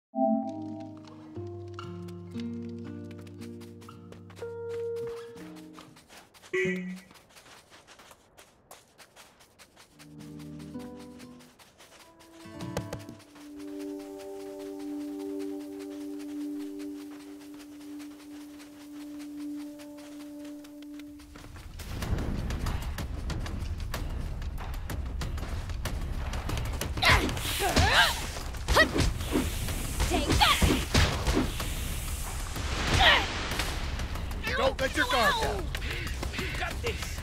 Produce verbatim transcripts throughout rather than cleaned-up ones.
Don't let your guard down. You got this.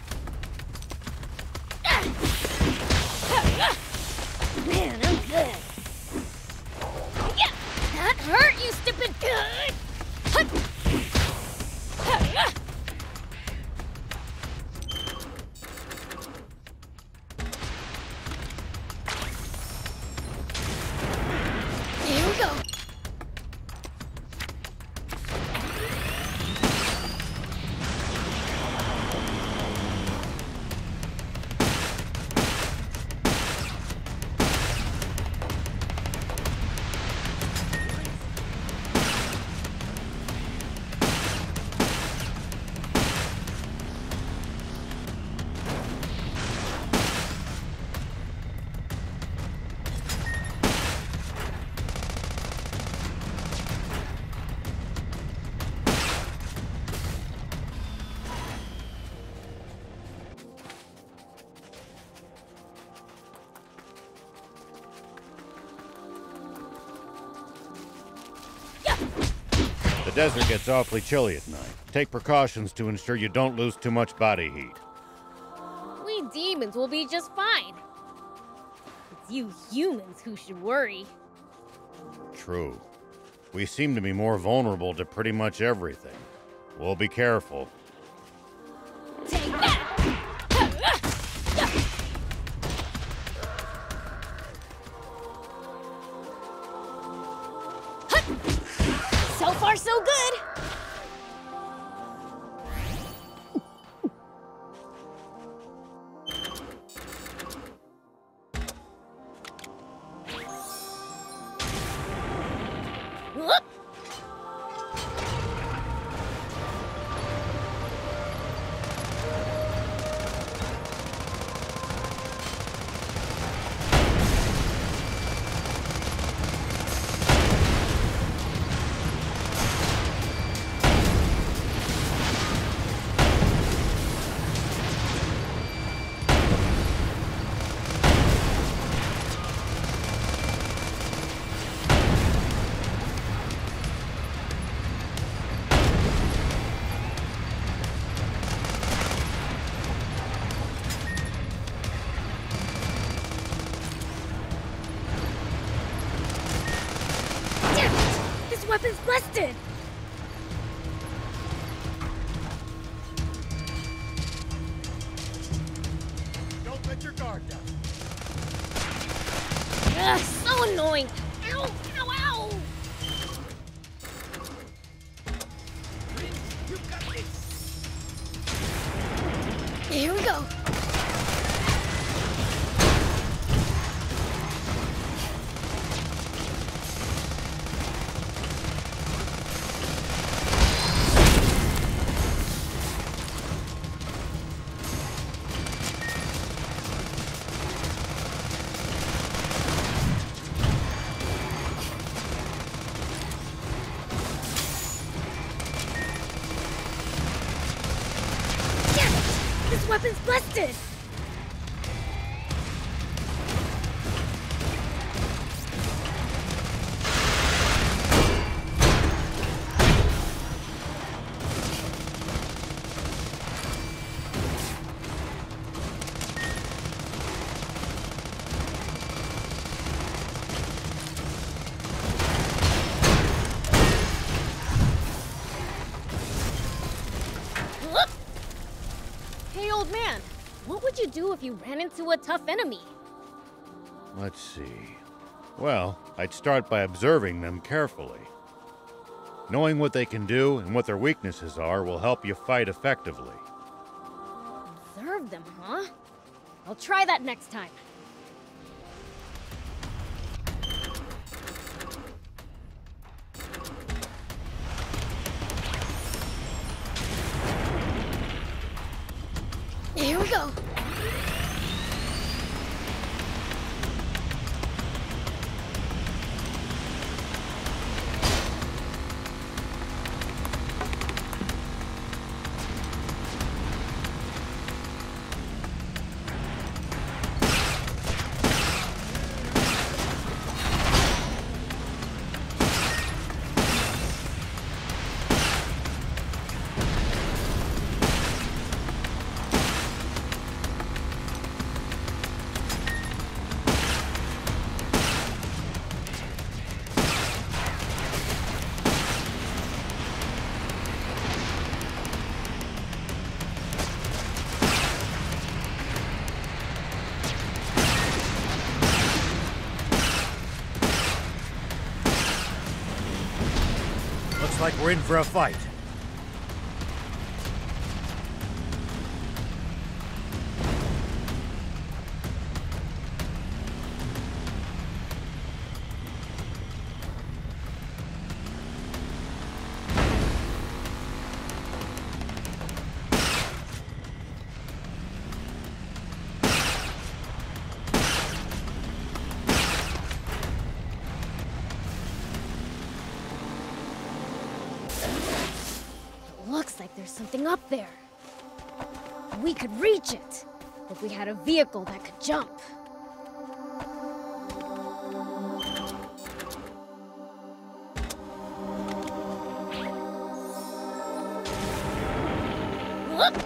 Man, I'm good. Yeah, that hurt, you stupid good. Here we go. The desert gets awfully chilly at night. Take precautions to ensure you don't lose too much body heat. We demons will be just fine. It's you humans who should worry. True. We seem to be more vulnerable to pretty much everything. We'll be careful. Take that! So far, so good. Whoop. Weapon's busted! Don't let your guard down. Ugh, so annoying! Ow! Ow! Ow! You got this. Here we go! This weapon's busted! Whoop. Hey, old man, what would you do if you ran into a tough enemy? Let's see. Well, I'd start by observing them carefully. Knowing what they can do and what their weaknesses are will help you fight effectively. Observe them, huh? I'll try that next time. Looks like we're in for a fight. Looks like there's something up there. We could reach it if we had a vehicle that could jump. Look!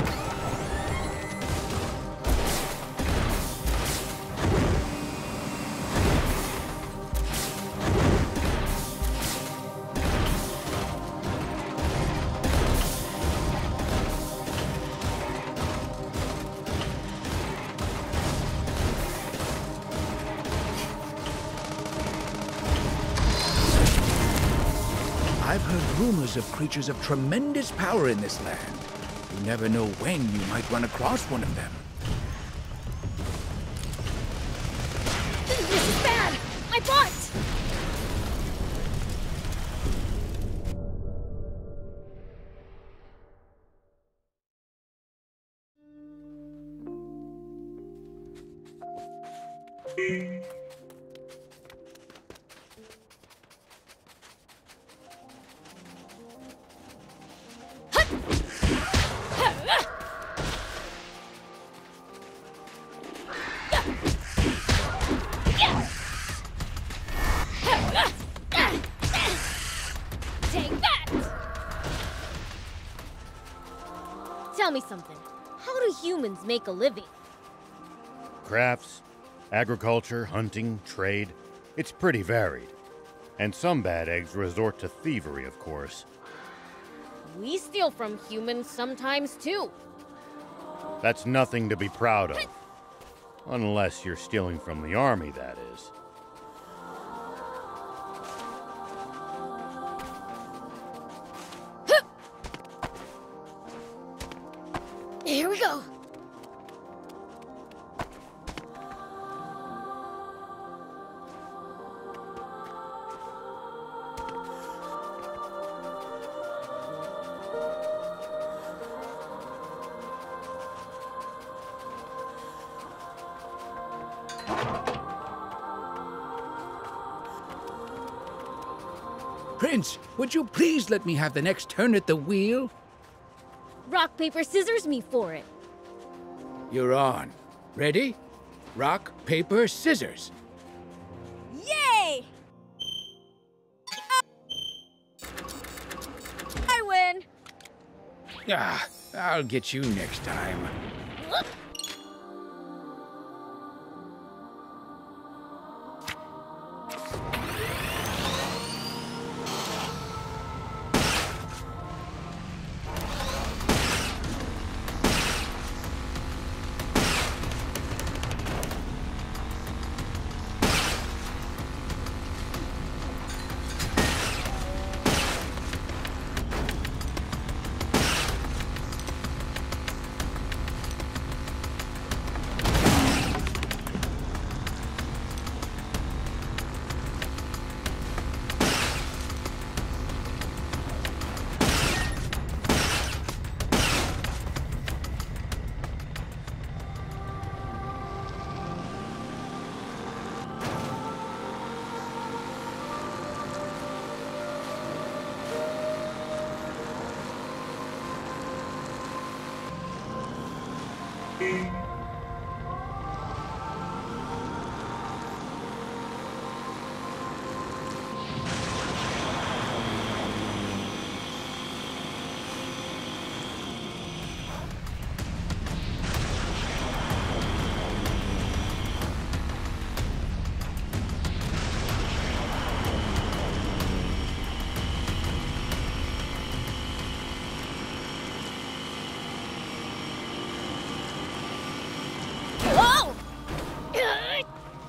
I've heard rumors of creatures of tremendous power in this land. You never know when you might run across one of them. This is bad! My butt! Take that! Tell me something. How do humans make a living? Crafts, agriculture, hunting, trade. It's pretty varied. And some bad eggs resort to thievery, of course. We steal from humans sometimes, too. That's nothing to be proud of. Unless you're stealing from the army, that is. Here we go. Prince, would you please let me have the next turn at the wheel? Rock, paper, scissors me for it. You're on. Ready? Rock, paper, scissors. Yay! I win! Ah, I'll get you next time.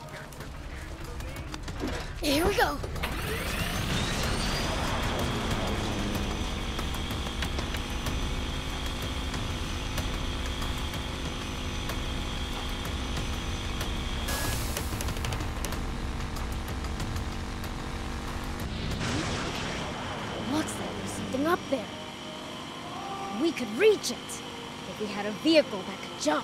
Here we go. up there. We could reach it if we had a vehicle that could jump.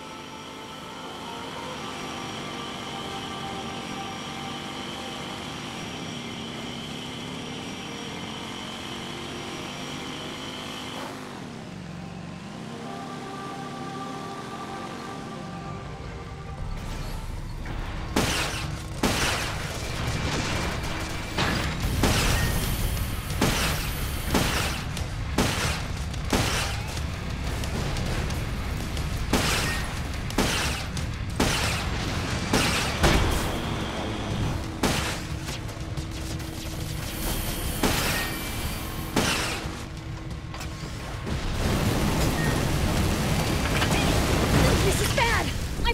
This is bad! I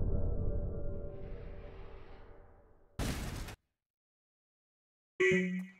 bucked!